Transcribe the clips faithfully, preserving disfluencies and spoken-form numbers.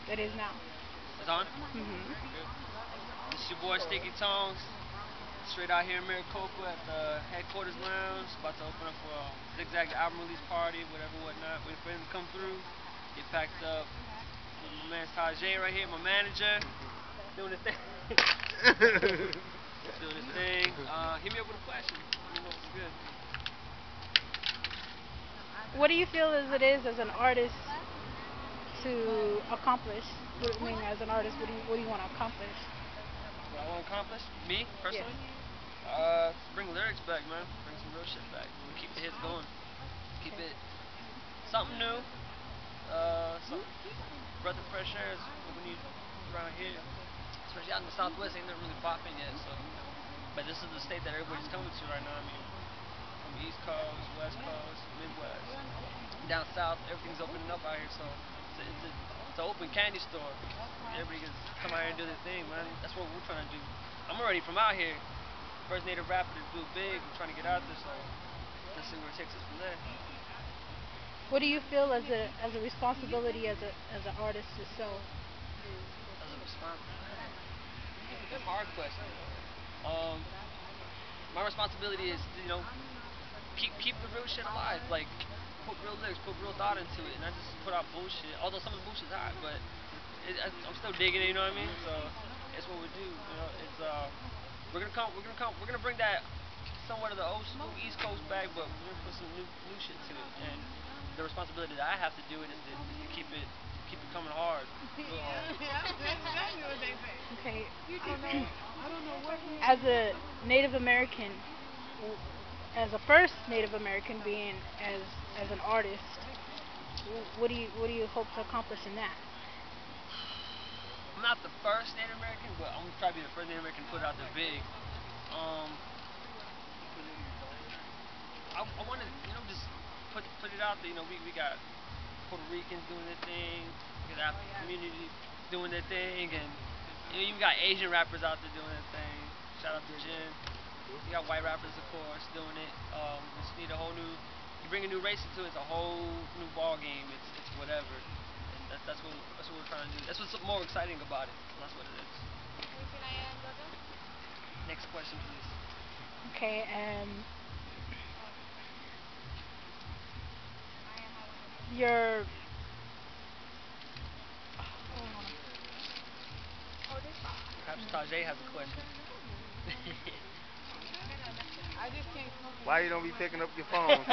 It is now. It's on? Mhm. Good. This is your boy Sticky Tones. Straight out here in Maricopa at the headquarters lounge. About to open up for a Zigzag album release party, whatever, whatnot. Waiting for him to come through. Get packed up. With my man Tajay right here, my manager. Doing his thing. Doing his thing. Uh, hit me up with a question. You know what's good. What do you feel as it is as an artist to accomplish? What, I mean, as an artist, what do you what do you want to accomplish? What I want to accomplish, me Yes. personally, uh, bring lyrics back, man. Bring some real shit back. Keep the hits going. Keep Okay. it something new. Uh, some breath of fresh air is what we need around here. Especially out in the Southwest, ain't nothing really popping yet. So, but this is the state that everybody's coming to right now. I mean, from the East Coast, West Coast, Midwest, down South, everything's opening up out here. So it's a, it's a, it's an open candy store. Everybody can come out here and do their thing, man. That's what we're trying to do. I'm already from out here. First native rapper to do it big. We're trying to get out there, so let's see where it takes us from there. What do you feel as a as a responsibility as a as an artist to show? As a response, it's a hard question. Um, my responsibility is, you know, keep keep the real shit alive. Like put real lyrics, put real thought into it, and not just put out bullshit. Although some of the bullshit's hot, but it, I, I'm still digging it. You know what I mean? So it's what we do. You know, it's uh, we're gonna come, we're gonna come, we're gonna bring that somewhat of the old school East Coast back, but we're gonna put some new new shit to it. And the responsibility that I have to do it is to, is to keep it keep it coming hard, real hard. Okay. As a Native American, w- as a first Native American being as as an artist, w- what do you what do you hope to accomplish in that? I'm not the first Native American, but I'm gonna try to be the first Native American to put it out there big. Um, I, I want to, you know, just put put it out there. You know, we, we got Puerto Ricans doing their thing, we got the African community doing their thing, and you know, you got Asian rappers out there doing their thing. Shout out to Jin. You got white rappers, of course, doing it. Um, we just need a whole new. You bring a new race into it, it's a whole new ball game. It's it's whatever, and that, that's what that's what we're trying to do. That's what's more exciting about it. That's what it is. Next question, please. Okay, um, your Perhaps Tajay has a question. Why you don't be picking up your phone?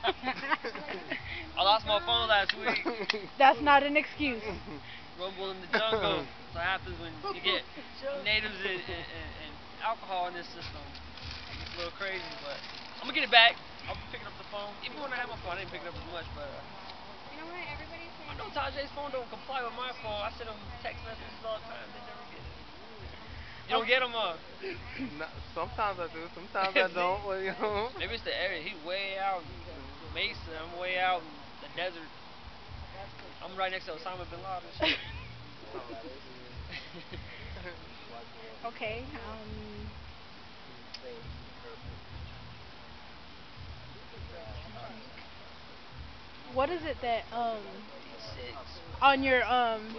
I lost my phone last week. that's not an excuse. Rumble in the jungle. That's what happens when you get natives and, and, and, and alcohol in this system. It's a little crazy, but I'm gonna get it back. I'll be picking up the phone. Even when I have my phone, I didn't pick it up as much, but uh, I know Tajay's phone don't comply with my phone. I send him text messages all the time. They never get it. You don't get them, uh. No, sometimes I do, sometimes I See? don't. Well, you know. Maybe it's the area. He way out in Mesa. I'm way out in the desert. I'm right next to Osama bin Laden and shit. Okay. Um, what is it that um Six. on your um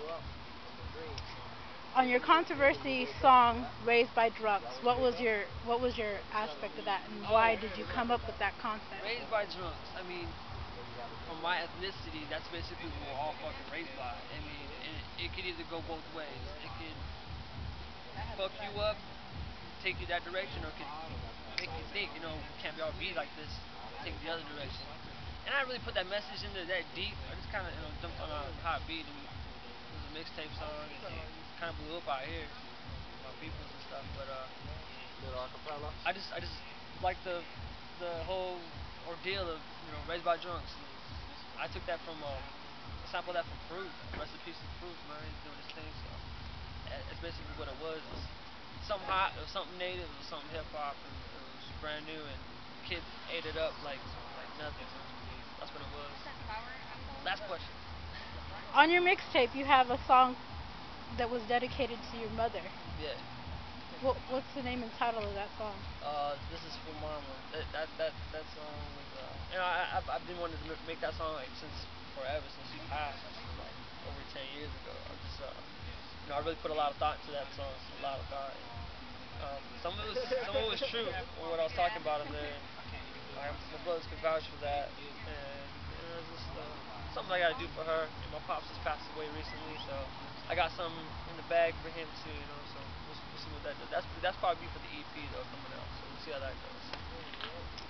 on your controversy song "Raised by Drunks"? What was your what was your aspect of that, and why Oh, did you come up with that concept? raised by drunks. I mean, from my ethnicity, that's basically what we're all fucking raised by. I mean, and it, it could either go both ways. It could fuck you up, take you that direction, or it could make you think, you know, can't be all be like this, take the other direction. And I didn't really put that message into that deep. I just kind of, you know, jumped on a hot beat, and it was a mixtape song, and it kind of blew up out here, my peoples and stuff. But uh, Little acapella. I just, I just like the, the whole ordeal of, you know, raised by drunks. I took that from, uh, I sampled that from Proof. Rest in peace to Proof, man. He's doing his thing, so uh, it's basically what it was. It was something hot, it was something native, it was something hip hop, and it was brand new, and kids ate it up like like nothing. That's what it was. Last question. On your mixtape, you have a song that was dedicated to your mother. Yeah. What what's the name and title of that song? Uh, this is for Mama. That that that, that song was, uh, you know, I I've, I've been wanting to make that song like since forever, since she passed, like over ten years ago. uh, you know, I really put a lot of thought into that song, a lot of thought. And, um, some of it was some of it was true, what I was talking about in there. And my brothers could vouch for that, and you know, it's just uh, something I gotta do for her. And my pops just passed away recently, so I got some in the bag for him too. You know, so we'll, we'll see what that does. That's that's probably for the E P though coming out, so we'll see how that goes.